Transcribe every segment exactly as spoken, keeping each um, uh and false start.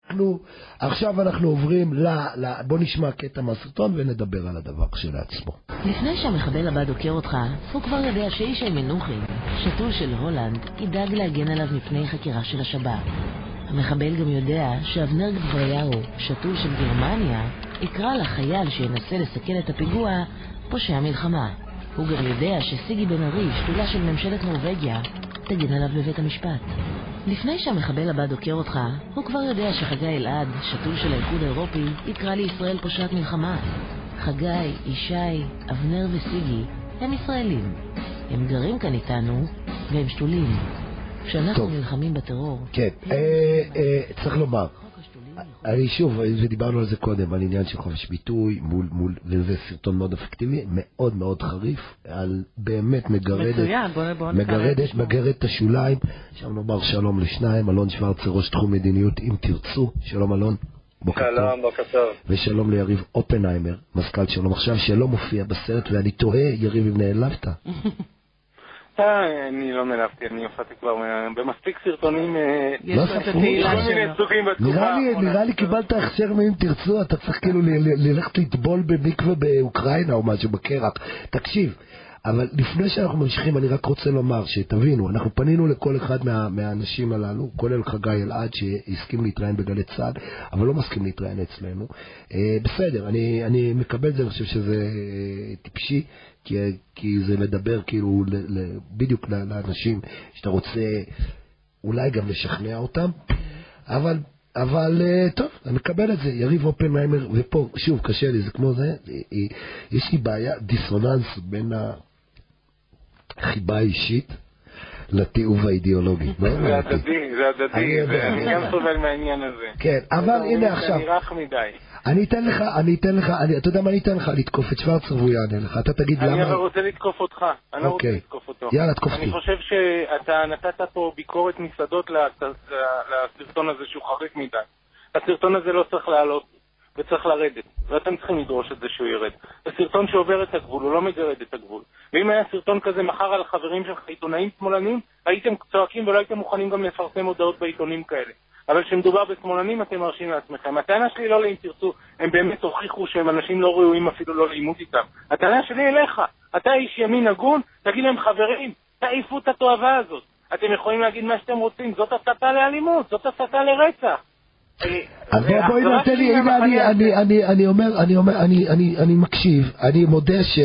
אנחנו, עכשיו אנחנו עוברים ל, ל... בוא נשמע קטע מהסרטון ונדבר על הדבר שלעצמו. לפני שהמחבל הבא דוקר אותך, הוא כבר יודע שאישי מנוחין, שתול של הולנד, ידאג להגן עליו מפני חקירה של השב"כ. המחבל גם יודע שאבנר גבריהו, שתול של גרמניה, יקרא לחייל שינסה לסכל את הפיגוע פושע מלחמה. הוא גם יודע שסיגי בן ארי, שתולה של ממשלת נורווגיה, תגן עליו בבית המשפט. לפני שהמחבל הבא דוקר אותך, הוא כבר יודע שחגי אלעד, שתול של האיחוד האירופי, יקרא לישראל פושעת מלחמה. חגי, ישי, אבנר וסיגי הם ישראלים. הם גרים כאן איתנו והם שתולים. כשאנחנו טוב. נלחמים בטרור... כן, אה, אה, צריך לומר, אני שוב, ודיברנו על זה קודם, על עניין של חופש ביטוי, מול, מול, וזה סרטון מאוד אפקטיבי, מאוד מאוד חריף, על באמת מגרדת, מצוין, בוא, בוא מגרדת, מגרדת את השוליים. שם נאמר שלום לשניים, אלון שוורצר, ראש תחום מדיניות, אם תרצו, שלום אלון. בוקר שלום, בוקר טוב. ושלום ליריב אופנהיימר, מזכ"ל שלום עכשיו, שלא מופיע בסרט, ואני תוהה, יריב, אם נעלבת. אני לא נעלבתי, אני הופעתי כבר במספיק סרטונים. לא ספרו. נראה לי קיבלת הכשר מאם תרצו, אתה צריך כאילו ללכת לטבול במקווה באוקראינה או משהו בקרח. תקשיב, אבל לפני שאנחנו ממשיכים, אני רק רוצה לומר שתבינו, אנחנו פנינו לכל אחד מה, מהאנשים הללו, כולל חגי אלעד שהסכים להתראיין בגלי צה"ל, אבל לא מסכים להתראיין אצלנו. אה, בסדר, אני, אני מקבל זה, אני חושב שזה אה, טיפשי, כי, כי זה לדבר כאילו ל, ל, בדיוק לאנשים שאתה רוצה אולי גם לשכנע אותם, אבל... אבל טוב, אני מקבל את זה, יריב אופנהיימר, ופה, שוב, קשה לי, זה כמו זה, יש לי בעיה, דיסוננס בין החיבה האישית לתיעוב האידיאולוגי. זה הדדי, זה הדדי, ואני גם סובל מהעניין הזה. כן, אבל הנה עכשיו, אני רך מדי. אני אתן לך, אני אתן לך, אתה יודע מה אני אתן לך? לתקוף את שוורצר והוא יענה לך, אתה תגיד למה... אני רוצה לתקוף אותך, אני לא רוצה לתקוף אותו. יאללה, תקופתי. אני חושב שאתה נתת פה ביקורת מסעדות לסרטון הזה שהוא חריף מדי. הסרטון הזה לא צריך לעלות וצריך לרדת, ואתם צריכים לדרוש את זה שהוא ירד. הסרטון שעובר את הגבול, הוא לא מגרד את הגבול. ואם היה סרטון כזה מחר על החברים שלך, עיתונאים שמאלנים, הייתם צועקים ולא הייתם מוכנים גם לפרסם הודעות בעיתונים כאלה. אבל כשמדובר בשמאלנים אתם מרשים לעצמכם. הטענה שלי לא לאם תרצו, הם באמת הוכיחו שהם אנשים לא ראויים אפילו לא לעימות איתם. הטענה שלי אליך, אתה איש ימין הגון, תגיד להם חברים, תעיפו את התועבה הזאת. אתם יכולים להגיד מה שאתם רוצים, זאת הסתה לאלימות, זאת הסתה לרצח. אז בואי נתן לי, הנה אני, אני, אני, אני אומר, אני אומר, אני, אני, אני מקשיב, אני מודה ש...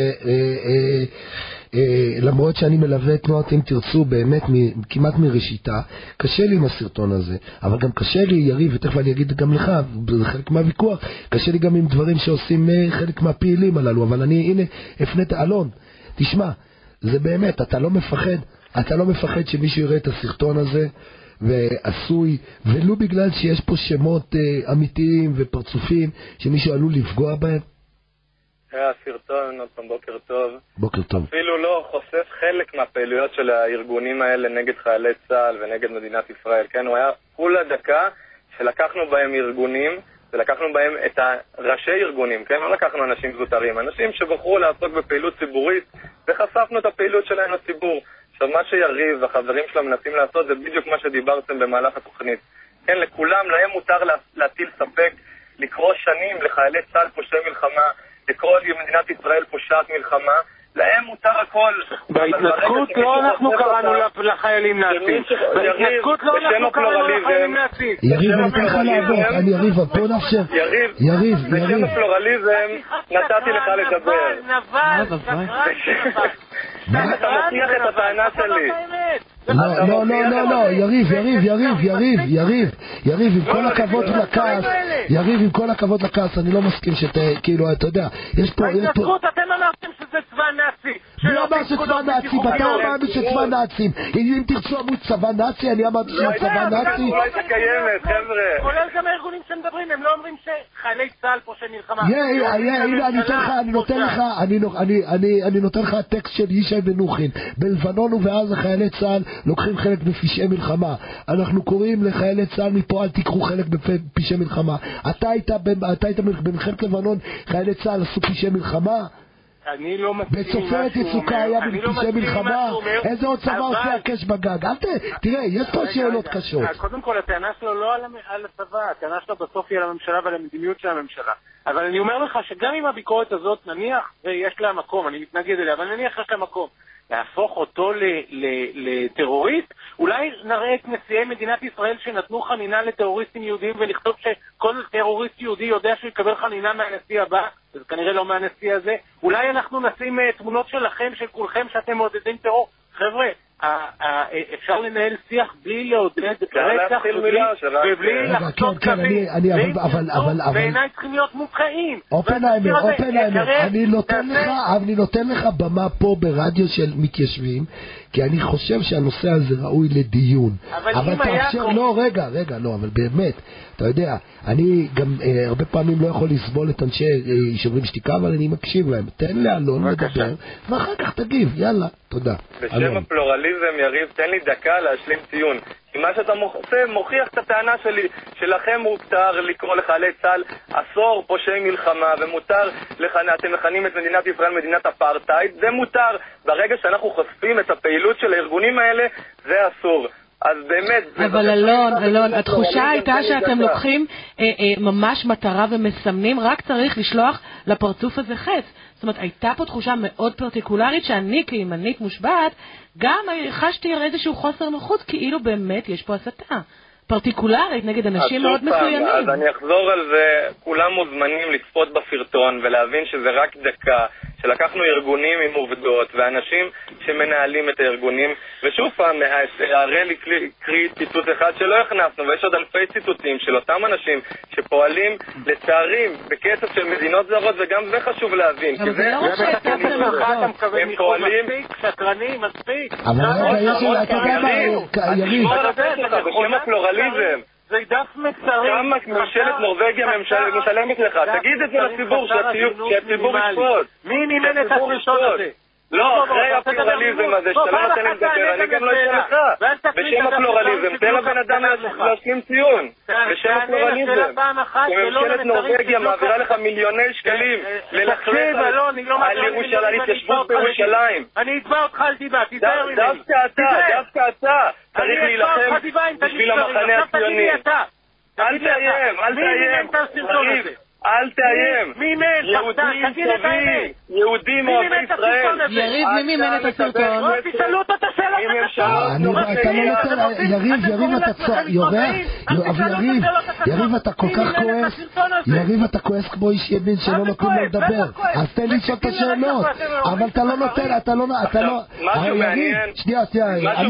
למרות שאני מלווה את תנועת אם תרצו באמת כמעט מראשיתה, קשה לי עם הסרטון הזה, אבל גם קשה לי, יריב, ותכף אני אגיד גם לך, זה חלק מהוויכוח, קשה לי גם עם דברים שעושים חלק מהפעילים הללו, אבל אני, הנה, הפנית, אלון, תשמע, זה באמת, אתה לא מפחד, אתה לא מפחד שמישהו יראה את הסרטון הזה, ועשוי, ולא בגלל שיש פה שמות אה, אמיתיים ופרצופים, שמישהו עלול לפגוע בהם? הסרטון, עוד פעם בוקר טוב. בוקר טוב. אפילו לא חושף חלק מהפעילויות של הארגונים האלה נגד חיילי צה"ל ונגד מדינת ישראל, כן? הוא היה כולה דקה שלקחנו בהם ארגונים, ולקחנו בהם את ראשי ארגונים, כן? לא לקחנו אנשים זוטרים, אנשים שבחרו לעסוק בפעילות ציבורית, וחשפנו את הפעילות שלהם לציבור. עכשיו, מה שיריב והחברים שלהם מנסים לעשות זה בדיוק מה שדיברתם במהלך התוכנית. כן, לכולם, להם מותר להטיל ספק, לקרוא שנים לחיילי צה"ל פושעי מלחמה, לקרוא למדינת ישראל פושעת מלחמה, להם מותר הכל. בהתנתקות לא אנחנו קראנו לחיילים נאצים. בהתנתקות לא אנחנו קראנו לחיילים נאצים. יריב, אני אתן לך לעבור, אני יריב, בוא נאפשר. יריב, יריב, בשם הפלורליזם נתתי לך לדבר. נבל, נבל, אתה מוכיח את הטענה שלי. לא, לא, לא, לא, לא, יריב, יריב, יריב, יריב, יריב, יריב, עם כל הכבוד לכעס, יריב, עם כל הכבוד לכעס, אני לא מסכים שאתה, כאילו, אתה יודע, יש פה, יש פה... בהתנתקות אתם אמרתם שזה צבא נאצי. מי אמר שצבא נאצי? אתה אמרנו שצבא נאצים. אם תרצו אמרו צבא נאצי, אני אמרתי שזה צבא נאצי. אולי זה קיימת, חבר'ה. כולל גם הארגונים שמדברים, הם לא אומרים שחיילי צה"ל פושעי מלחמה. הנה, אני נותן לך, אני נותן לך, אני נותן לך הטקסט של ישי מנוחין. בלבנון ובעזה חיילי צה"ל לוקחים חלק בפשעי מלחמה. אנחנו קוראים לחיילי צה"ל מפה, אל תיקחו חלק בפשעי מלחמה. אתה היית במלחמת לבנון, חיילי צה"ל עשו פשעי מלחמה? אני לא מסכים עם מה שהוא אומר. בצופרת יצוקה היה בפשעי מלחמה, איזה עוד צבא עושה הקש בגג? אל תראה, יש פה שאלות קשות. קודם כל, הטענה שלו לא על הצבא, הטענה שלו בסוף היא על הממשלה ועל המדיניות של הממשלה. אבל אני אומר לך שגם עם הביקורת הזאת, נניח, ויש לה מקום, אני מתנגד אליה, אבל נניח יש לה מקום, להפוך אותו לטרוריסט, אולי נראה את נשיאי מדינת ישראל שנתנו חנינה לטרוריסטים יהודים, ולכתוב שכל טרוריסט יהודי יודע שהוא יקבל חנינה מהנשיא הבא, זה כנראה לא מהנשיא הזה. אולי אנחנו נשים תמונות שלכם, של כולכם, שאתם מעודדים טרור. חבר'ה, אפשר לנהל שיח בלי לעודד רצח ובלי לחצות קווים, בעיניי צריכים להיות מוקעים. אופנהיימר, אופנהיימר, אני נותן לך, אני נותן לך במה פה ברדיו של מתיישבים, כי אני חושב שהנושא הזה ראוי לדיון. אבל תאפשר, לא, רגע, רגע, לא, אבל באמת, אתה יודע, אני גם הרבה פעמים לא יכול לסבול את אנשי שוברים שתיקה, אבל אני מקשיב להם. תן לאלון לדבר, ואחר כך תגיב, יאללה, תודה. בשם הפלורליזם, יריב, תן לי דקה להשלים ציון. כי מה שאתה עושה מוכיח את הטענה שלי, שלכם מותר לקרוא לחיילי צה"ל עשור פושעי מלחמה, ומותר, אתם מכנים את מדינת ישראל מדינת אפרטהייד, זה מותר. ברגע שאנחנו חושפים את הפעילות של הארגונים האלה, זה אסור. אז באמת... אבל אלון, אלון, התחושה הייתה שאתם לוקחים ממש מטרה ומסמנים, רק צריך לשלוח לפרצוף הזה חץ. זאת אומרת, הייתה פה תחושה מאוד פרטיקולרית שאני כימנית מושבעת, גם חשתי איזשהו חוסר נוחות, כאילו באמת יש פה הסתה פרטיקולרית נגד אנשים מאוד מסוימים. אז אני אחזור על זה, כולם מוזמנים לצפות בסרטון ולהבין שזה רק דקה, שלקחנו ארגונים עם עובדות ואנשים שמנהלים את הארגונים, ושוב פעם, הרי לי קריא ציטוט אחד שלא הכנסנו, ויש עוד אלפי ציטוטים של אותם אנשים שפועלים לצערים בקצב של מדינות זרות, וגם זה חשוב להבין. אבל זה לא רק שהצבתם לך, הם פועלים שקרנים, מספיק. אבל רגע, אתה יודע מה, יריב. בשם הפלורליזם. זה דף מצרים. כמה ממשלת נורווגיה משלמת לך? תגיד את זה לציבור, שהציבור ישפוט. מי מימן את הסרטון הזה? לא, אחרי הפלורליזם הזה, שאתה לא נותן לי לדבר, אני גם לא אתן לך. בשם הפלורליזם, תן לבן אדם להשלים ציון. בשם הפלורליזם. שממשלת נורווגיה מעבירה לך מיליוני שקלים ללכלך על ירושלים, התיישבות בירושלים. אני אתבע אותך על דיבה, תיזהר ממני. דווקא אתה, דווקא אתה. צריך להילחם בשביל המחנה הציוני. אל תאיים, אל תאיים. אל תאיים. יהודים טובים, יהודים אוהבי ישראל. יריב, מי מימן את הסרטון? תשאלו אותו את השאלה. אתה לא נותן, יריב, יריב אתה יורה, יריב, יריב אתה כל כך כועס, יריב אתה כועס כמו איש ימין שלא נותנים לו לדבר, אז תן לי לשאול את השאלות, אבל אתה לא נותן, אתה לא, אתה לא, יריב, שנייה, שנייה,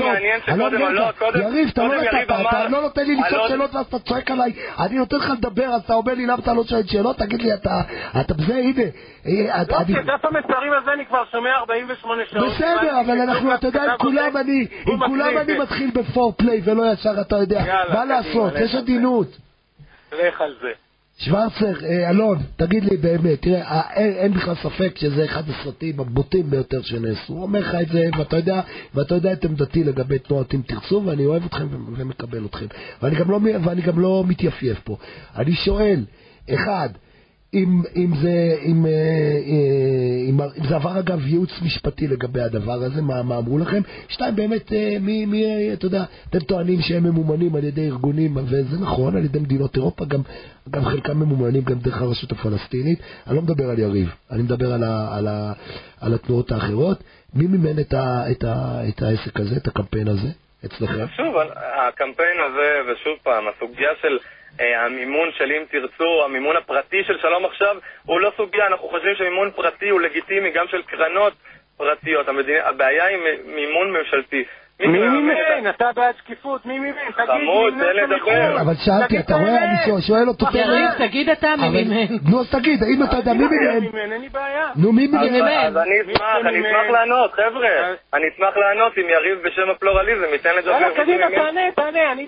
יריב, אתה לא נתת, אתה לא נותן לי לשאול שאלות ואז אתה צועק עליי, אני נותן לך לדבר, אז אתה אומר לי למה אתה לא שואל שאלות, תגיד לי, אתה בזה, הנה. לא, כדף המסרים הזה אני כבר שומע ארבעים ושמונה שעות. בסדר, אבל אנחנו, אתה יודע, עם כולם אני, עם כולם אני מתחיל בפורפליי ולא ישר, אתה יודע. מה לעשות, יש עדינות. לך על זה. שוורצר, אלון, תגיד לי באמת, תראה, אין בכלל ספק שזה אחד הסרטים הבוטים ביותר שנעשו. הוא אומר לך את זה, ואתה יודע, ואתה יודע את עמדתי לגבי תנועת אם תרצו, ואני אוהב אתכם ומקבל אתכם. ואני גם לא, ואני גם לא מתייפייף פה. אני שואל, אחד, אם, אם זה, אם, אם, אם זה עבר אגב ייעוץ משפטי לגבי הדבר הזה, מה, מה אמרו לכם? שתיים, באמת, מי, מי, אתה יודע, אתם טוענים שהם ממומנים על ידי ארגונים, וזה נכון, על ידי מדינות אירופה, גם, גם חלקם ממומנים גם דרך הרשות הפלסטינית. אני לא מדבר על יריב, אני מדבר על, ה, על, ה, על התנועות האחרות. מי מימן את, ה, את, ה, את העסק הזה, את הקמפיין הזה, אצלכם? שוב, הקמפיין הזה, ושוב פעם, הסוגיה של המימון של אם תרצו, המימון הפרטי של שלום עכשיו הוא לא סוגיה, אנחנו חושבים שמימון פרטי הוא לגיטימי גם של קרנות פרטיות. הבעיה היא מימון ממשלתי. מי מימן? אתה בעד שקיפות, מי מימן? חמוד, זה לדבר. אבל שאלתי, אתה רואה, אני שואל אותו יריב, תגיד אתה מי מימן. נו, אז תגיד, האם אתה יודע מי מימן? אין לי בעיה. נו, מי מימן? אז אני אשמח, אני אשמח לענות, חבר'ה. אני אשמח לענות אם יריב בשם הפלורליזם ייתן לדבר. יאללה, קדימה, תענה, תענה. אני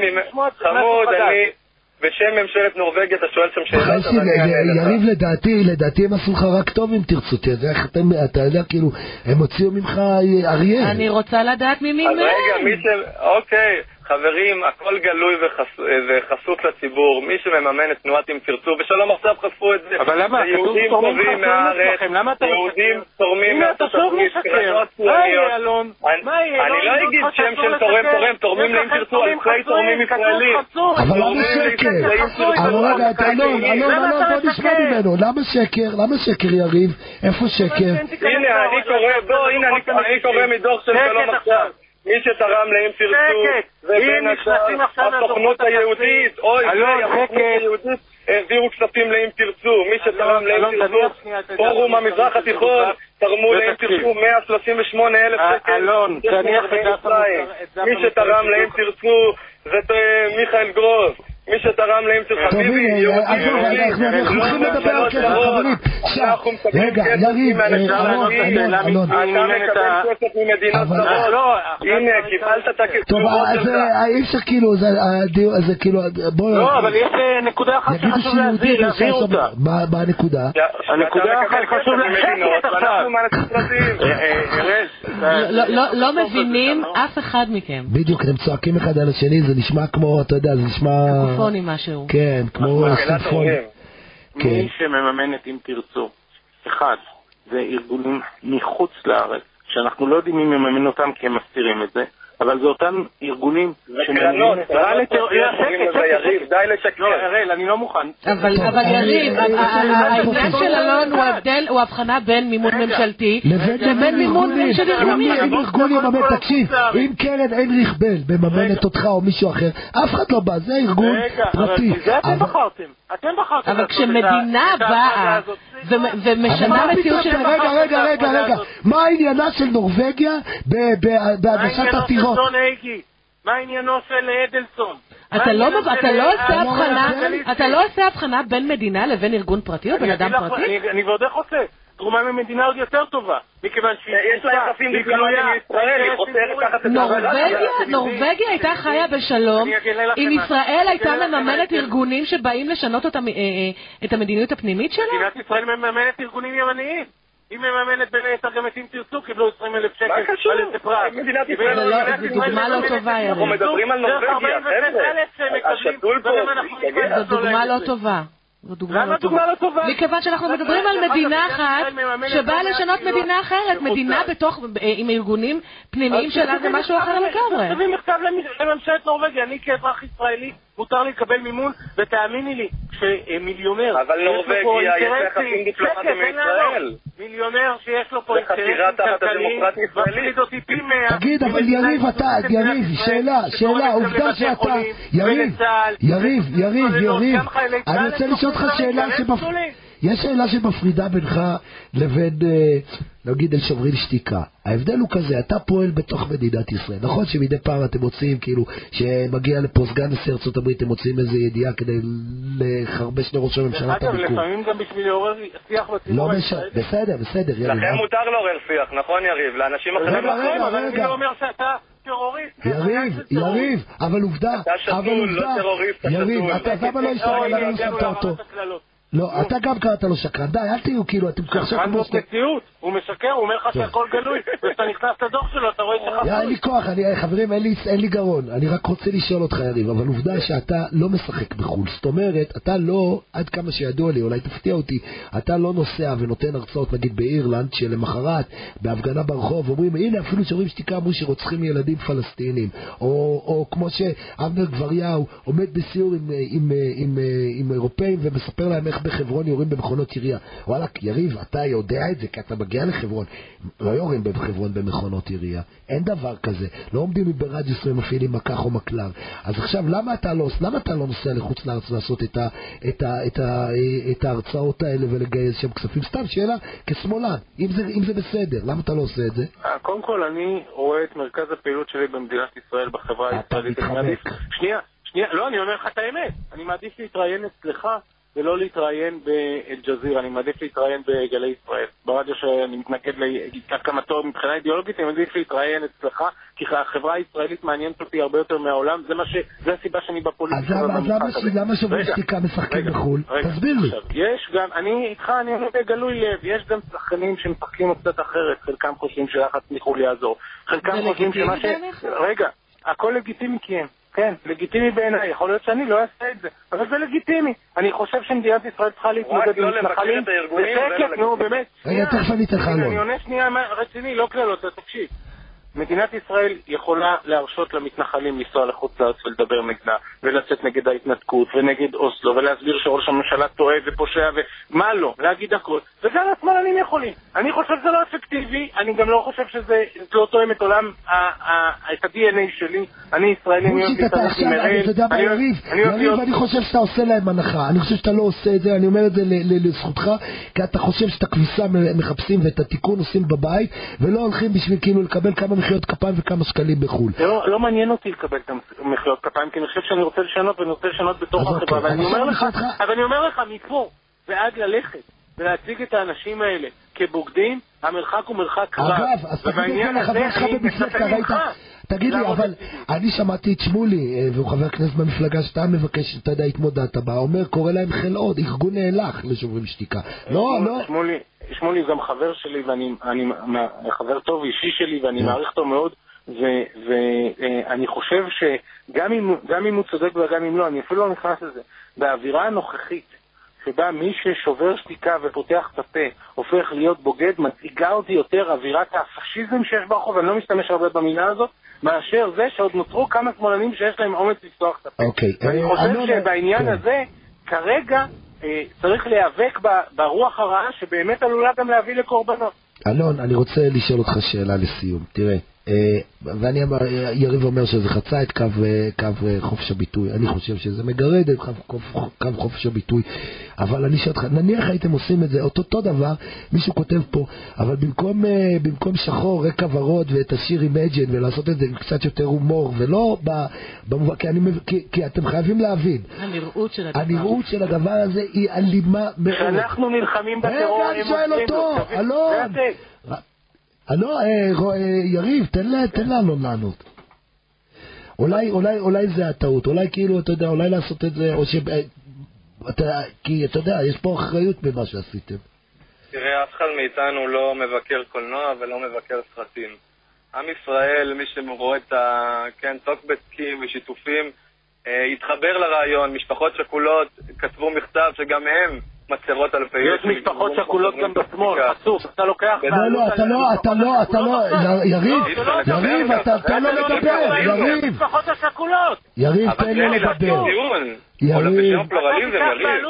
חמוד, אני בשם ממשלת נורווגיה, אתה שואל שם שאלות. יריב, לדעתי, לדעתי הם עשו לך רק טוב אם תרצו, אתה יודע, כאילו, הם הוציאו ממך אריה. אני רוצה לדעת מי מימן. אז רגע, מי ש... אוקיי, חברים, הכל גלוי וחשוף לציבור. מי שמממן את תנועת אם תרצו, בשלום עכשיו חשפו את זה. אבל למה? יהודים טובים מהארץ, יהודים תורמים מארצות הברית, קרנות ציוניות. אני לא אגיד שם של תורם תורם, תורמים לאם תרצו אלפי תורמים ישראלים. אבל למה שקר? אבל רגע, אלון, אלון, אלון, בוא נשמע ממנו. למה שקר? למה שקר, יריב? איפה שקר? הנה, אני קורא, בוא, הנה, אני קורא מדוח של שלום עכשיו. מי שתרם לאם תרצו, ובין השאר, הסוכנות היהודית, אוי, הסוכנות היהודית, העבירו כספים לאם תרצו. מי שתרם לאם תרצו, פורום המזרח התיכון, תרמו לאם תרצו מאה שלושים ושמונה אלף שקל. מי שתרם לאם תרצו, זה מיכאל גרוס. מי שתרם להם של חביבי, אנחנו הולכים לדבר על כסף, חברים. רגע, יריב, אלון, אלון. אתה מקבל כסף ממדינות זרות. הנה, קיבלת את הכסף. טוב, אז אי אפשר כאילו, זה כאילו, בואו... לא, אבל יש נקודה אחת שחשוב להסביר, להסביר אותה. מה הנקודה? הנקודה אחת חשוב להסביר עכשיו. לא מבינים אף אחד מכם. בדיוק, אתם צועקים אחד על השני, זה נשמע כמו, אתה יודע, זה נשמע... סימפוני משהו. כן, כמו סימפוני. מי שמממן את אם תרצו, אחד, זה ארגונים מחוץ לארץ, שאנחנו לא יודעים מי מממן אותם כי הם מסתירים את זה, אבל זה אותם ארגונים שמממנים את יריב, די לשקר. לא, הראל, אני לא מוכן. אבל יריב, העניין של אלון הוא הבחנה בין מימון ממשלתי לבין מימון של ארגונים. אם ארגון יממן, תקשיב, אם קרן אין רכבל מממנת אותך או מישהו אחר, אף אחד לא בא, זה ארגון פרטי. זה אתם בחרתם. אתם בחרתם. אבל כשמדינה באה ומשנה מציאות של... רגע, רגע, רגע, רגע. מה העניינה של נורווגיה בהגשת עתירות? מה העניינו של אדלסון? אתה לא עושה הבחנה בין מדינה לבין ארגון פרטי או בן אדם פרטי? אני ועוד איך עושה. תרומה ממדינה עוד יותר טובה, מכיוון שיש לה יחסים דיפלומטיים מישראל, היא חותרת תחת את נורווגיה הייתה חיה בשלום, אם ישראל הייתה מממנת ארגונים שבאים לשנות את המדיניות הפנימית שלה? מדינת ישראל מממנת ארגונים ימניים. היא מממנת בין היתר גם את אם תרצו, קיבלו עשרים אלף שקל על איזה פרט. זו דוגמה לא טובה, יריב. אנחנו מדברים על נורווגיה, חבר'ה. השתול פה, זו דוגמה לא טובה. למה דוגמה לא טובה? מכיוון שאנחנו מדברים על מדינה אחת שבאה לשנות מדינה אחרת, מדינה בתוך, עם ארגונים פנימיים שלה זה משהו אחר לגמרי. תביא מכתב לממשלת נורווגיה, אני כאזרח ישראלי מותר לקבל מימון, ותאמיני לי, שמיליונר... אבל נורווגיה יש יחסים דיפלומטיים מישראל. מיליונר שיש לו פה אינטרסים כלכליים, מפחיד אותי פי מאה... תגיד, אבל יריב, אתה, יריב, שאלה, שאלה, עובדה שאתה... יריב, יריב, יריב, יריב, אני רוצה לשאול אותך שאלה שבפרידה... יש שאלה שמפרידה בינך לבין, נגיד, אל שוברים שתיקה. ההבדל הוא כזה, אתה פועל בתוך מדינת ישראל. נכון שמדי פעם אתם מוצאים, כאילו, שמגיע לפה סגן נשיא ארצות הברית, אתם מוצאים איזו ידיעה כדי לחרבש לראש הממשלה את הביקור. לפעמים גם בשביל לעורר שיח בציבור הישראלי. בסדר, בסדר, יריב. לכם מותר לעורר שיח, נכון יריב? לאנשים אחרים רגע, רגע, אבל אני לא אומר שאתה טרוריסט. יריב, יריב, אבל עובדה, אבל עובדה, יריב, אתה למה לא השתגע, למה לא שמת אותו? לא, אתה גם קראת לו שקרן, די, אל תהיו כאילו, אתם עכשיו כמו שאתה... מציאות, הוא משקר, הוא אומר לך שהכל גלוי, ואתה נכנס לדוח שלו, אתה רואה שחסוי. אין לי כוח, חברים, אין לי גרון, אני רק רוצה לשאול אותך יריב, אבל עובדה שאתה לא משחק בחו"ל, זאת אומרת, אתה לא, עד כמה שידוע לי, אולי תפתיע אותי, אתה לא נוסע ונותן הרצאות, נגיד באירלנד, שלמחרת, בהפגנה ברחוב, אומרים, הנה אפילו שרואים שתיקה אמרו שרוצחים ילדים פלסטינים, או כמו שאבנר גבריהו עומד בסיור עם אירופאים ומספר להם איך בחברון יורים במכונות ירייה. וואלה, יריב, אתה יודע את זה, כי אתה מגיע לחברון. לא יורים בחברון במכונות ירייה. אין דבר כזה. לא עומדים ברדיוס ומפעילים מקח או מקלר. אז עכשיו, למה אתה לא, למה אתה לא נוסע לחוץ לארץ לעשות את ה, את ה, את ה, את ההרצאות האלה ולגייס שם כספים? סתם שאלה, כשמאלן, אם זה, אם זה בסדר, למה אתה לא עושה את זה? קודם כל, אני רואה את מרכז הפעילות שלי במדינת ישראל, בחברה הישראלית. שנייה, שנייה, לא, אני אומר לך את האמת. אני מעדיף להתראיין אצלך ולא להתראיין באל-ג'זירה, אני מעדיף להתראיין בגלי ישראל. ברדיו שאני מתנגד להקמתו מבחינה אידיאולוגית, אני מעדיף להתראיין אצלך, כי החברה הישראלית מעניינת אותי הרבה יותר מהעולם, זה מה ש... זה הסיבה שאני בפוליטיקה. אז למה שוברים שתיקה משחקים בחו"ל? תסביר לי. יש גם, אני איתך, אני אומר בגלוי לב, יש גם שחקנים שמשחקים קצת אחרת, חלקם חושבים שלחץ מחו"ל יעזור. חלקם חושבים שמה ש... רגע. הכל לגיטימי כי הם. כן, לגיטימי בעיניי, יכול להיות שאני לא אעשה את זה, אבל זה לגיטימי. אני חושב שמדינת ישראל צריכה להתמודד עם מתנחלים. בשקט, נו, באמת. רגע, תכף אני תחלון. אני עונה שנייה רציני, לא כללות, תקשיב. מדינת ישראל יכולה להרשות למתנחלים לנסוע לחוץ לארץ ולדבר נגדה, ולצאת נגד ההתנתקות, ונגד אוסלו, ולהסביר שראש הממשלה טועה ופושע, ומה לא, להגיד הכל. וגם השמאלנים יכולים. אני חושב שזה לא אפקטיבי, אני גם לא חושב שזה לא תואם את עולם, את ה-די אן איי שלי. אני ישראלי, אני אוהב את הרסי מראל. אתה יודע מה, יריב, יריב, אני חושב שאתה עושה להם הנחה. אני חושב שאתה לא עושה את זה, אני אומר את זה לזכותך, כי אתה חושב שאת הכביסה מחפשים ואת התיקון עושים בבית, ולא הולכים בשביל כאילו לקבל כמה מחיאות כפיים וכמה שקלים בחול. לא, לא מעניין אותי לקבל את מחיאות כפיים, כי אני חושב שאני רוצה לשנות, ואני רוצה לשנות בתוך החברה, ואני אומר לך, אבל אני אומר לך, מפה ועד ללכת, ולהציג את האנשים האלה כבוגדים, המרחק הוא מרחק רב. אגב, אז תגיד את זה לחבר שלך במפלגה, ראית? תגיד לי, אבל אני שמעתי את שמולי, והוא חבר כנסת במפלגה שאתה מבקש, אתה יודע, התמודדת בה, אומר, קורא להם חיל עוד, ארגון נאלח לשוברים שתיקה. לא, לא. שמולי, שמולי גם חבר שלי, ואני חבר טוב אישי שלי, ואני מעריך אותו מאוד, ואני חושב שגם אם הוא צודק וגם אם לא, אני אפילו לא נכנס לזה, באווירה הנוכחית, שבה מי ששובר שתיקה ופותח את הפה הופך להיות בוגד, מציגה אותי יותר אווירת הפשיזם שיש ברחוב, אני לא משתמש הרבה במילה הזאת, מאשר זה שעוד נותרו כמה שמאלנים שיש להם אומץ לפתוח את הפה. ואני חושב שבעניין הזה, כרגע צריך להיאבק ברוח הרעה שבאמת עלולה גם להביא לקורבנות. אלון, אני רוצה לשאול אותך שאלה לסיום. תראה, ואני אמר, יריב אומר שזה חצה את קו, קו חופש הביטוי. אני חושב שזה מגרד את קו, קו חופש הביטוי. אבל אני שואל אותך, נניח הייתם עושים את זה, אותו אותו דבר, מישהו כותב פה, אבל במקום, במקום שחור, רקע ורוד ואת השיר Imagine, ולעשות את זה עם קצת יותר הומור, ולא במובן, כי, אני, כי, כי אתם חייבים להבין. הנראות של הדבר. הנראות של הדבר הזה היא אלימה מאוד. אנחנו נלחמים בטרור. רגע, אני שואל אותו, אלון. לא, יריב, תן לנו לענות. אולי, אולי, אולי זה הטעות, אולי כאילו, אתה יודע, אולי לעשות את זה, או ש... כי אתה יודע, יש פה אחריות במה שעשיתם. תראה, אף אחד מאיתנו לא מבקר קולנוע ולא מבקר סרטים. עם ישראל, מי שרואה את ה... כן, טוקבקים ושיתופים, התחבר לרעיון, משפחות שכולות כתבו מכתב שגם הם מצרות אלפי... יש משפחות שכולות גם בשמאל, חצוף, אתה לוקח... לא, לא, אתה לא, אתה לא, אתה לא, יריב, יריב, אתה לא מדבר, יריב. משפחות השכולות. יריב, תן לו לדבר. יריב. בשם פלורליזם, יריב.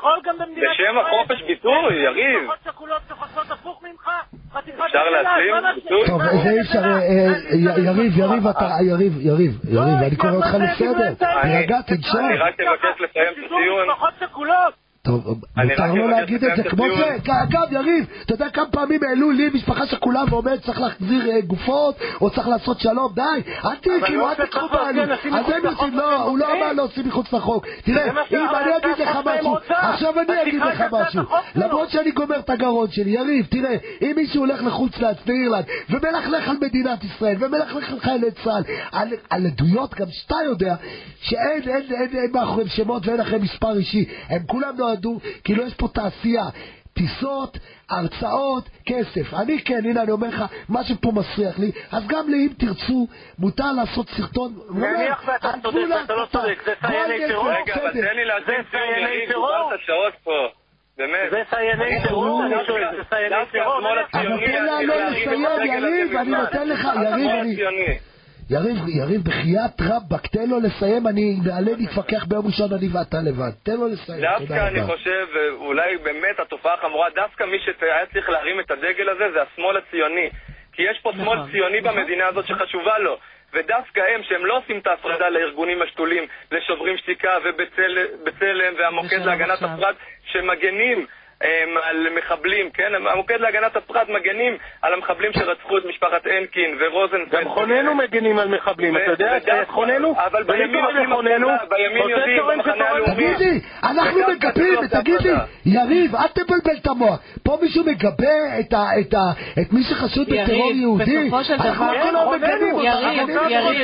בשם החופש ביטוי, יריב. משפחות שכולות שחושבות הפוך ממך. אפשר להסים ביטוי? טוב, זה אי אפשר, יריב, יריב, אתה, יריב, יריב, יריב, אני קורא אותך לסדר. תרגע, תנשום. אני רק מבקש לסיים את הציון. משפחות שכולות. טוב, מותר לא להגיד את זה כמו זה. אגב, יריב, אתה יודע כמה פעמים העלו לי משפחה שכולה ואומרת צריך להחזיר גופות או צריך לעשות שלום, די, אל תהיה כאילו, אל תקחו פעמים. אז הם עושים, לא, הוא לא אמר להוציא מחוץ לחוק. תראה, אם אני אגיד לך משהו, עכשיו אני אגיד לך משהו, למרות שאני גומר את הגרון שלי, יריב, תראה, אם מישהו הולך לחוץ לארץ לאירלנד ומלכלך על מדינת ישראל ומלכלך על חיילי צה"ל, על עדויות גם שאתה יודע שאין מאחוריהם שמות ואין לכם מספר אישי, הם כולם נועדו, כאילו יש פה תעשייה, טיסות, הרצאות, כסף. אני כן, הנה אני אומר לך, מה שפה מסריח לי, אז גם לי, אם תרצו, מותר לעשות סרטון. נניח ואתה צודק, אתה לא צודק, זה סייני טרור. רגע, אבל תן לי להגיד סייני טרור. דיברת שעות פה, באמת. זה סייני טרור, אני שואל, זה סייני טרור. אבל תן לנו לסיים, יריב, אני נותן לך, יריב, אני... יריב, יריב, בחיית רבק, תן לו לסיים, אני נעלה נתפקח ביום ראשון, אני ואתה לבד, תן לו לסיים. דווקא אני חושב, אולי באמת התופעה חמורה, דווקא מי שהיה צריך להרים את הדגל הזה זה השמאל הציוני, כי יש פה שמאל ציוני במדינה הזאת שחשובה לו, ודווקא הם, שהם לא עושים את ההפרדה לארגונים השתולים, לשוברים שתיקה ובצלם והמוקד להגנת הפרט, שמגנים על מחבלים, כן? המוקד להגנת הפרט מגנים על המחבלים שרצחו את משפחת הנקין ורוזנפלד. גם חוננו מגנים על מחבלים, אתה יודע, חוננו? אבל בימין יודעים בימין יודעים, במחנה הלאומי. תגידי, אנחנו מגבים, תגידי, יריב, אל תבלבל את המוח. פה מישהו מגבה את מי שחשוד בטרור יהודי? בסופו של דבר, יריב, יריב,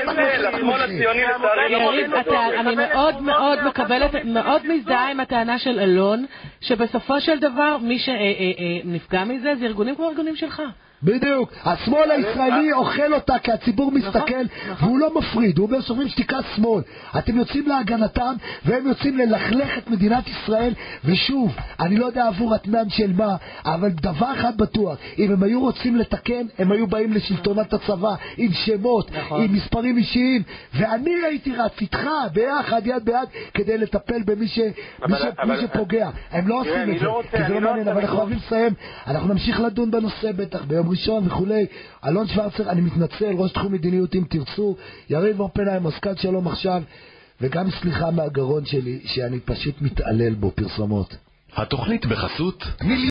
יריב, אני מאוד מאוד מקבלת, מאוד מזדהה עם הטענה של אלון, שבסופו בסופו של דבר, מי שנפגע מזה, זה ארגונים כמו ארגונים שלך. בדיוק. השמאל הישראלי אוכל אותה כי הציבור מסתכל והוא לא מפריד, הוא אומר שאומרים שתיקה שמאל. אתם יוצאים להגנתם והם יוצאים ללכלך את מדינת ישראל, ושוב, אני לא יודע עבור התנן של מה, אבל דבר אחד בטוח, אם הם היו רוצים לתקן, הם היו באים לשלטונת הצבא עם שמות, עם מספרים אישיים, ואני הייתי רץ איתך ביחד יד ביד כדי לטפל במי ש... מי ש... מי שפוגע. הם לא עושים את זה, כי זה לא מעניין, אבל אנחנו אוהבים לסיים. אנחנו נמשיך לדון בנושא בטח ביום ראשון וכולי. אלון שוורצר, אני מתנצל, ראש תחום מדיניות אם תרצו, יריב אופנהיים, מזכ"ל שלום עכשיו, וגם סליחה מהגרון שלי שאני פשוט מתעלל בו פרסומות. התוכנית בחסות